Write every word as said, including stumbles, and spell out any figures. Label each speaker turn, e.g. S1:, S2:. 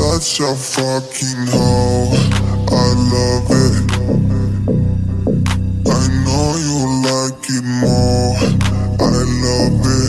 S1: such a fucking hoe. I love it. I know you like it more. I love it.